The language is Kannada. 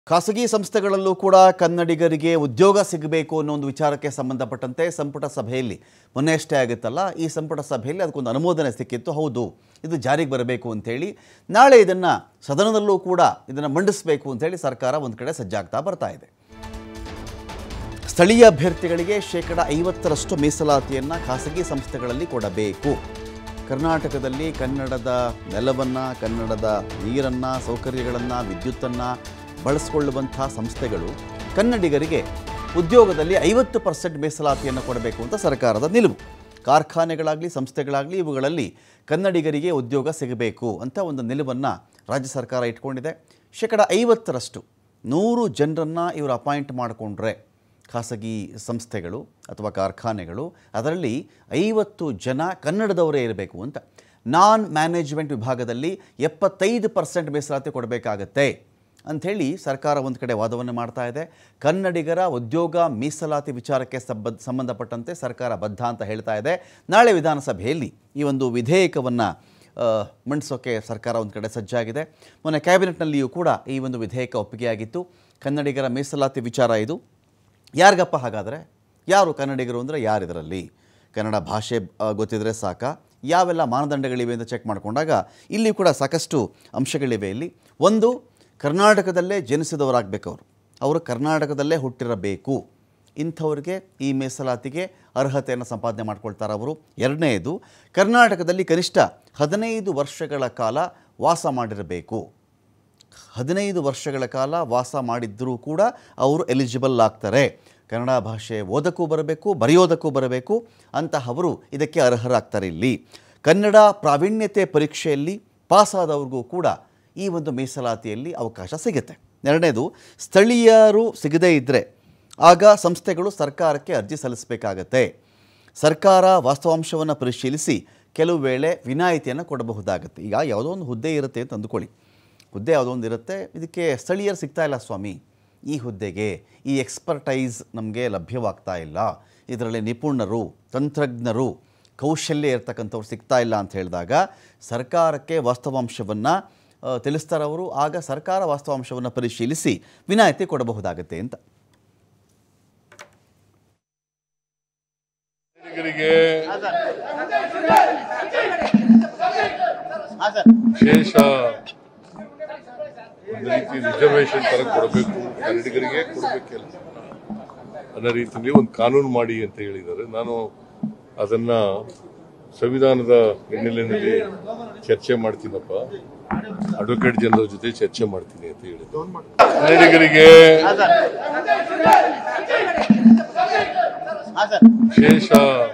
ಖಾಸಗಿ ಸಂಸ್ಥೆಗಳಲ್ಲೂ ಕೂಡ ಕನ್ನಡಿಗರಿಗೆ ಉದ್ಯೋಗ ಸಿಗಬೇಕು ಅನ್ನೋ ಒಂದು ವಿಚಾರಕ್ಕೆ ಸಂಬಂಧಪಟ್ಟಂತೆ ಸಂಪುಟ ಸಭೆಯಲ್ಲಿ ಮೊನ್ನೆಯಷ್ಟೇ ಆಗುತ್ತಲ್ಲ ಈ ಸಂಪುಟ ಸಭೆಯಲ್ಲಿ ಅದಕ್ಕೊಂದು ಅನುಮೋದನೆ ಸಿಕ್ಕಿತ್ತು. ಹೌದು, ಇದು ಜಾರಿಗೆ ಬರಬೇಕು ಅಂತೇಳಿ ನಾಳೆ ಇದನ್ನು ಸದನದಲ್ಲೂ ಕೂಡ ಇದನ್ನು ಮಂಡಿಸಬೇಕು ಅಂತೇಳಿ ಸರ್ಕಾರ ಒಂದು ಕಡೆ ಸಜ್ಜಾಗ್ತಾ ಬರ್ತಾ ಇದೆ. ಸ್ಥಳೀಯ ಅಭ್ಯರ್ಥಿಗಳಿಗೆ 50% ಮೀಸಲಾತಿಯನ್ನು ಖಾಸಗಿ ಸಂಸ್ಥೆಗಳಲ್ಲಿ ಕೊಡಬೇಕು. ಕರ್ನಾಟಕದಲ್ಲಿ ಕನ್ನಡದ ನೆಲವನ್ನು, ಕನ್ನಡದ ನೀರನ್ನು, ಸೌಕರ್ಯಗಳನ್ನು, ವಿದ್ಯುತ್ತನ್ನು ಬಳಸಿಕೊಳ್ಳುವಂಥ ಸಂಸ್ಥೆಗಳು ಕನ್ನಡಿಗರಿಗೆ ಉದ್ಯೋಗದಲ್ಲಿ 50% ಮೀಸಲಾತಿಯನ್ನು ಕೊಡಬೇಕು ಅಂತ ಸರ್ಕಾರದ ನಿಲುವು. ಕಾರ್ಖಾನೆಗಳಾಗಲಿ ಸಂಸ್ಥೆಗಳಾಗಲಿ ಇವುಗಳಲ್ಲಿ ಕನ್ನಡಿಗರಿಗೆ ಉದ್ಯೋಗ ಸಿಗಬೇಕು ಅಂತ ಒಂದು ನಿಲುವನ್ನು ರಾಜ್ಯ ಸರ್ಕಾರ ಇಟ್ಕೊಂಡಿದೆ. 50% 100 ಜನರನ್ನು ಇವರು ಅಪಾಯಿಂಟ್ ಮಾಡಿಕೊಂಡ್ರೆ ಖಾಸಗಿ ಸಂಸ್ಥೆಗಳು ಅಥವಾ ಕಾರ್ಖಾನೆಗಳು ಅದರಲ್ಲಿ 50 ಜನ ಕನ್ನಡದವರೇ ಇರಬೇಕು ಅಂತ. ನಾನ್ ಮ್ಯಾನೇಜ್ಮೆಂಟ್ ವಿಭಾಗದಲ್ಲಿ 75% ಮೀಸಲಾತಿ ಕೊಡಬೇಕಾಗತ್ತೆ ಅಂಥೇಳಿ ಸರ್ಕಾರ ಒಂದು ಕಡೆ ವಾದವನ್ನು ಮಾಡ್ತಾ ಇದೆ. ಕನ್ನಡಿಗರ ಉದ್ಯೋಗ ಮೀಸಲಾತಿ ವಿಚಾರಕ್ಕೆ ಸಂಬಂಧಪಟ್ಟಂತೆ ಸರ್ಕಾರ ಬದ್ಧ ಅಂತ ಹೇಳ್ತಾ ಇದೆ. ನಾಳೆ ವಿಧಾನಸಭೆಯಲ್ಲಿ ಈ ಒಂದು ವಿಧೇಯಕವನ್ನು ಮಂಡಿಸೋಕ್ಕೆ ಸರ್ಕಾರ ಒಂದು ಕಡೆ ಸಜ್ಜಾಗಿದೆ. ಮೊನ್ನೆ ಕ್ಯಾಬಿನೆಟ್ನಲ್ಲಿಯೂ ಕೂಡ ಈ ಒಂದು ವಿಧೇಯಕ ಒಪ್ಪಿಗೆಯಾಗಿತ್ತು. ಕನ್ನಡಿಗರ ಮೀಸಲಾತಿ ವಿಚಾರ ಇದು. ಯಾರಿಗಪ್ಪ ಹಾಗಾದರೆ? ಯಾರು ಕನ್ನಡಿಗರು ಅಂದರೆ ಯಾರು? ಇದರಲ್ಲಿ ಕನ್ನಡ ಭಾಷೆ ಗೊತ್ತಿದ್ರೆ ಸಾಕ? ಯಾವೆಲ್ಲ ಮಾನದಂಡಗಳಿವೆ ಅಂತ ಚೆಕ್ ಮಾಡಿಕೊಂಡಾಗ ಇಲ್ಲಿ ಕೂಡ ಸಾಕಷ್ಟು ಅಂಶಗಳಿವೆ. ಇಲ್ಲಿ ಒಂದು, ಕರ್ನಾಟಕದಲ್ಲೇ ಜನಿಸಿದವರಾಗಬೇಕು. ಅವರು ಕರ್ನಾಟಕದಲ್ಲೇ ಹುಟ್ಟಿರಬೇಕು. ಇಂಥವ್ರಿಗೆ ಈ ಮೀಸಲಾತಿಗೆ ಅರ್ಹತೆಯನ್ನು ಸಂಪಾದನೆ ಮಾಡ್ಕೊಳ್ತಾರೆ ಅವರು. ಎರಡನೆಯದು, ಕರ್ನಾಟಕದಲ್ಲಿ ಕನಿಷ್ಠ 15 ವರ್ಷಗಳ ಕಾಲ ವಾಸ ಮಾಡಿರಬೇಕು. 15 ವರ್ಷಗಳ ಕಾಲ ವಾಸ ಮಾಡಿದ್ದರೂ ಕೂಡ ಅವರು ಎಲಿಜಿಬಲ್ ಆಗ್ತಾರೆ. ಕನ್ನಡ ಭಾಷೆ ಓದಕ್ಕೂ ಬರಬೇಕು, ಬರೆಯೋದಕ್ಕೂ ಬರಬೇಕು. ಅಂತಹವರು ಇದಕ್ಕೆ ಅರ್ಹರಾಗ್ತಾರೆ. ಇಲ್ಲಿ ಕನ್ನಡ ಪ್ರಾವೀಣ್ಯತೆ ಪರೀಕ್ಷೆಯಲ್ಲಿ ಪಾಸಾದವ್ರಿಗೂ ಕೂಡ ಈ ಒಂದು ಮೀಸಲಾತಿಯಲ್ಲಿ ಅವಕಾಶ ಸಿಗುತ್ತೆ. ಎರಡನೇದು, ಸ್ಥಳೀಯರು ಸಿಗದೇ ಇದ್ದರೆ ಆಗ ಸಂಸ್ಥೆಗಳು ಸರ್ಕಾರಕ್ಕೆ ಅರ್ಜಿ ಸಲ್ಲಿಸಬೇಕಾಗತ್ತೆ. ಸರ್ಕಾರ ವಾಸ್ತವಾಂಶವನ್ನು ಪರಿಶೀಲಿಸಿ ಕೆಲವು ವೇಳೆ ವಿನಾಯಿತಿಯನ್ನು ಕೊಡಬಹುದಾಗುತ್ತೆ. ಈಗ ಯಾವುದೋ ಒಂದು ಹುದ್ದೆ ಇರುತ್ತೆ ಅಂತ ಅಂದುಕೊಳ್ಳಿ. ಹುದ್ದೆ ಯಾವುದೋ ಒಂದು ಇರುತ್ತೆ, ಇದಕ್ಕೆ ಸ್ಥಳೀಯರು ಸಿಗ್ತಾ ಇಲ್ಲ ಸ್ವಾಮಿ, ಈ ಹುದ್ದೆಗೆ ಈ ಎಕ್ಸ್ಪರ್ಟೈಸ್ ನಮಗೆ ಲಭ್ಯವಾಗ್ತಾ ಇಲ್ಲ, ಇದರಲ್ಲಿ ನಿಪುಣರು, ತಂತ್ರಜ್ಞರು, ಕೌಶಲ್ಯ ಇರ್ತಕ್ಕಂಥವ್ರು ಸಿಗ್ತಾ ಇಲ್ಲ ಅಂತ ಹೇಳಿದಾಗ ಸರ್ಕಾರಕ್ಕೆ ವಾಸ್ತವಾಂಶವನ್ನು ತಿಳಿಸ್ತಾರವರು. ಆಗ ಸರ್ಕಾರ ವಾಸ್ತವಾಂಶವನ್ನು ಪರಿಶೀಲಿಸಿ ವಿನಾಯಿತಿ ಕೊಡಬಹುದಾಗುತ್ತೆ ಅಂತ. ವಿಶೇಷ ರೀತಿ ರಿಸರ್ವೇಶನ್ ತರ ಕೊಡಬೇಕು, ಕನ್ನಡಿಗರಿಗೆ ಕೊಡಬೇಕಿಲ್ಲ ಅನ್ನೋ ರೀತಿಯಲ್ಲಿ ಒಂದು ಕಾನೂನು ಮಾಡಿ ಅಂತ ಹೇಳಿದ್ದಾರೆ. ನಾನು ಅದನ್ನ ಸಂವಿಧಾನದ ಹಿನ್ನೆಲೆಯಲ್ಲಿ ಚರ್ಚೆ ಮಾಡ್ತೀನಪ್ಪ, ಅಡ್ವೊಕೇಟ್ ಜನರಲ್ ಜೊತೆ ಚರ್ಚೆ ಮಾಡ್ತೀನಿ ಅಂತ ಹೇಳಿದ್ರು. ಕನ್ನಡಿಗರಿಗೆ ವಿಶೇಷ